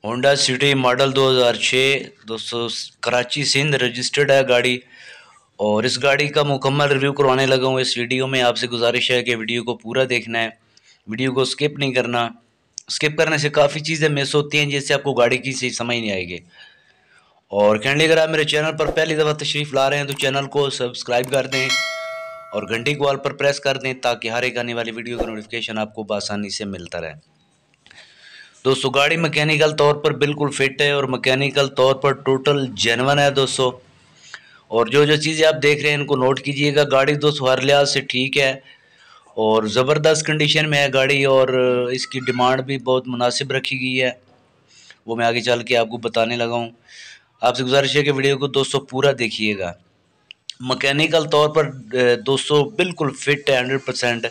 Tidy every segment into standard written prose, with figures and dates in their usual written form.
Honda city model 2006 दोस्तों, Karachi Sindh registered है गाड़ी। और इस गाड़ी का मुकम्मल रिव्यू करवाने लगा हूँ इस वीडियो में। आपसे गुजारिश है कि वीडियो को पूरा देखना है, वीडियो को स्किप नहीं करना। स्किप करने से काफ़ी चीज़ें मिस होती हैं जिससे आपको गाड़ी की सही समझ नहीं आएगी। और कैंडली अगर आप मेरे चैनल पर पहली दफ़ा तशरीफ़ ला रहे हैं तो चैनल को सब्सक्राइब कर दें और घंटी को ऑल पर प्रेस कर दें ताकि हर एक आने वाली वीडियो का नोटिफिकेशन आपको बआसानी से मिलता रहे। दोस्तों गाड़ी मैकेनिकल तौर पर बिल्कुल फिट है और मैकेनिकल तौर पर टोटल जेन्युइन है दोस्तों। और जो जो चीज़ें आप देख रहे हैं इनको नोट कीजिएगा। गाड़ी दोस्तों हर लिहाज से ठीक है और ज़बरदस्त कंडीशन में है गाड़ी, और इसकी डिमांड भी बहुत मुनासिब रखी गई है, वो मैं आगे चल के आपको बताने लगा हूँ। आपसे गुजारिश है कि वीडियो को दोस्तों पूरा देखिएगा। मैकेनिकल तौर पर दोस्तों बिल्कुल फिट है, 100%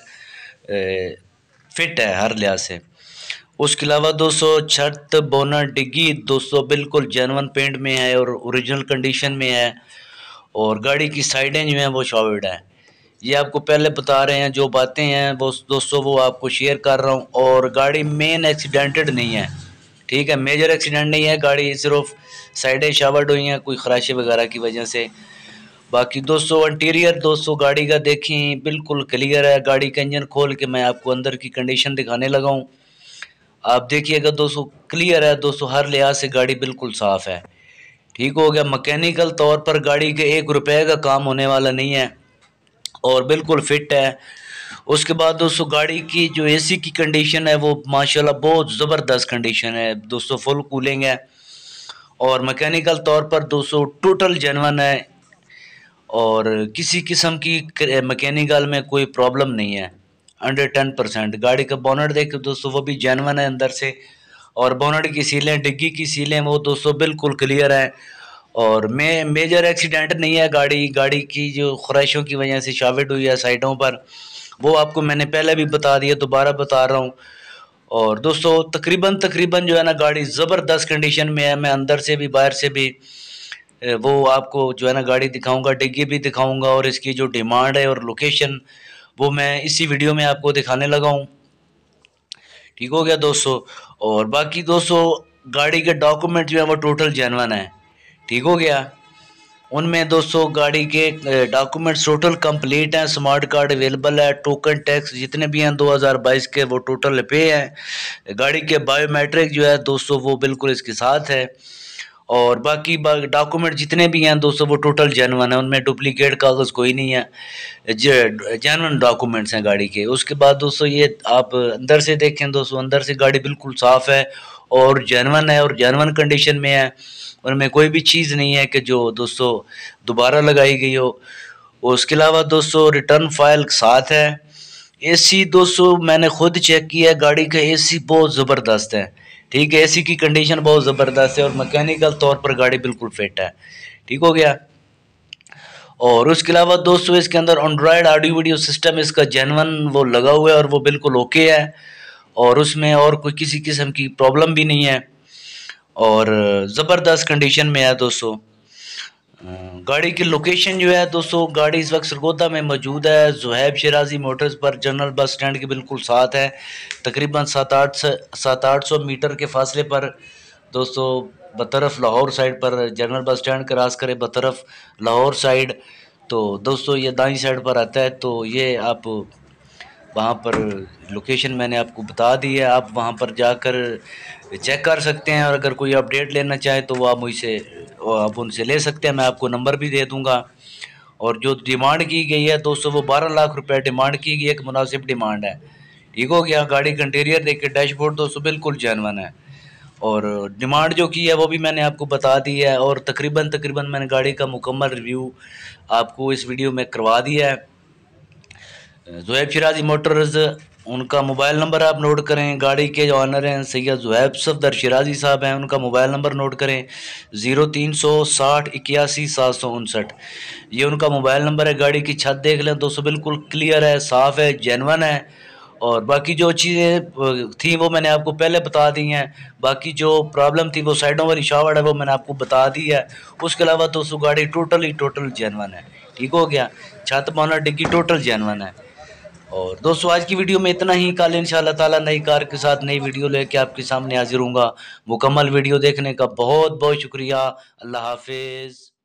फिट है हर लिहाज से। उसके अलावा दोस्तों छत बोनट डिग्गी दोस्तों बिल्कुल जेन्युइन पेंट में है और ओरिजिनल कंडीशन में है। और गाड़ी की साइडें जो हैं वो शॉवर्ड हैं। ये आपको पहले बता रहे हैं, जो बातें हैं वो दोस्तों वो आपको शेयर कर रहा हूँ। और गाड़ी मेन एक्सीडेंटेड नहीं है, ठीक है, मेजर एक्सीडेंट नहीं है। गाड़ी सिर्फ साइडें शावर्ड हुई हैं कोई खराशे वगैरह की वजह से। बाकी दोस्तों इंटीरियर दोस्तों गाड़ी का देखें बिल्कुल क्लियर है। गाड़ी का इंजन खोल के मैं आपको अंदर की कंडीशन दिखाने लगा हूँ, आप देखिएगा दोस्तों क्लियर है दोस्तों, हर लिहाज से गाड़ी बिल्कुल साफ़ है। ठीक हो गया। मैकेनिकल तौर पर गाड़ी के 1 रुपए का काम होने वाला नहीं है और बिल्कुल फिट है। उसके बाद दोस्तों गाड़ी की जो एसी की कंडीशन है वो माशाल्लाह बहुत ज़बरदस्त कंडीशन है दोस्तों, फुल कूलिंग है। और मैकेनिकल तौर पर दोस्तों टोटल जेन्युइन है और किसी किस्म की मैकेनिकल में कोई प्रॉब्लम नहीं है, 110%। गाड़ी का बोनट देखे दोस्तों वो भी जेन्युइन है अंदर से। और बोनट की सीलें, डिग्गी की सीलें वो दोस्तों बिल्कुल क्लियर है और मेजर एक्सीडेंट नहीं है। गाड़ी की जो ख़राशों की वजह से शाविट हुई है साइडों पर, वो आपको मैंने पहले भी बता दिया, दोबारा बता रहा हूँ। और दोस्तों तकरीबन तकरीबन जो है ना गाड़ी ज़बरदस्त कंडीशन में है। मैं अंदर से भी बाहर से भी वो आपको जो है ना गाड़ी दिखाऊंगा, डिग्गी भी दिखाऊंगा और इसकी जो डिमांड है और लोकेशन वो मैं इसी वीडियो में आपको दिखाने लगा हूँ। ठीक हो गया दोस्तों। और बाकी दोस्तों गाड़ी के डॉक्यूमेंट जो है वो टोटल जेन्युइन है। ठीक हो गया। उनमें दोस्तों गाड़ी के डॉक्यूमेंट्स टोटल कंप्लीट हैं। स्मार्ट कार्ड अवेलेबल है, टोकन टैक्स जितने भी हैं 2022 के वो टोटल पे हैं। गाड़ी के बायोमेट्रिक जो है दोस्तों वो बिल्कुल इसके साथ है। और बाकी डॉक्यूमेंट जितने भी हैं दोस्तों वो टोटल जेन्युइन है, उनमें डुप्लीकेट कागज़ कोई नहीं है, जेन्युइन डॉक्यूमेंट्स हैं गाड़ी के। उसके बाद दोस्तों ये आप अंदर से देखें दोस्तों, अंदर से गाड़ी बिल्कुल साफ़ है और जेन्युइन है और जेन्युइन कंडीशन में है। उनमें कोई भी चीज़ नहीं है कि जो दोस्तों दोबारा लगाई गई हो। उसके अलावा दोस्तों रिटर्न फाइल साथ है। एसी दोस्तों मैंने खुद चेक किया है, गाड़ी का एसी बहुत ज़बरदस्त है। ठीक है, एसी की कंडीशन बहुत ज़बरदस्त है और मैकेनिकल तौर पर गाड़ी बिल्कुल फिट है। ठीक हो गया। और उसके अलावा दोस्तों इसके अंदर एंड्रॉयड ऑडियो वीडियो सिस्टम इसका जेन्युइन वो लगा हुआ है और वो बिल्कुल ओके है और उसमें और कोई किसी किस्म की प्रॉब्लम भी नहीं है और ज़बरदस्त कंडीशन में है दोस्तों। गाड़ी की लोकेशन जो है दोस्तों, गाड़ी इस वक्त सरगोदा में मौजूद है, ज़ुहैब शिराजी मोटर्स पर, जनरल बस स्टैंड के बिल्कुल साथ है। तकरीबन 700-800 मीटर के फासले पर दोस्तों, बतरफ लाहौर साइड पर जनरल बस स्टैंड क्रॉस करें बतरफ लाहौर साइड तो दोस्तों ये दाईं साइड पर आता है। तो ये आप वहाँ पर लोकेशन मैंने आपको बता दी है, आप वहाँ पर जाकर चेक कर सकते हैं और अगर कोई अपडेट लेना चाहे तो वो आप उनसे ले सकते हैं, मैं आपको नंबर भी दे दूँगा। और जो डिमांड की गई है दोस्तों वो 12 लाख रुपए डिमांड की गई है, एक मुनासिब डिमांड है। ठीक हो गया। गाड़ी का इंटीरियर देखिए, डैशबोर्ड दोस्तों बिल्कुल जेन्युइन है और डिमांड जो की है वो भी मैंने आपको बता दी है और तकरीबन तकरीबन मैंने गाड़ी का मुकम्मल रिव्यू आपको इस वीडियो में करवा दिया है। ज़ुहैब शिराजी मोटर्स, उनका मोबाइल नंबर आप नोट करें। गाड़ी के जो ऑनर हैं सैयद ज़ुहैब सफदर शिराजी साहब हैं, उनका मोबाइल नंबर नोट करें 0360 81 759। ये उनका मोबाइल नंबर है। गाड़ी की छत देख लें दोस्तों, बिल्कुल क्लियर है, साफ़ है, जेन्युइन है। और बाकी जो चीज़ें थी वो मैंने आपको पहले बता दी हैं। बाकी जो प्रॉब्लम थी वो साइडों वाली शावर्ड है वो मैंने आपको बता दी है। उसके अलावा दोस्तों गाड़ी टोटल जेन्युइन है। ठीक हो गया। छत बोनट डिग्गी टोटल जेन्युइन है। और दोस्तों आज की वीडियो में इतना ही। कल इंशाल्लाह ताला नई कार के साथ नई वीडियो लेके आपके सामने हाजिर हूँगा। मुकम्मल वीडियो देखने का बहुत बहुत शुक्रिया। अल्लाह हाफिज।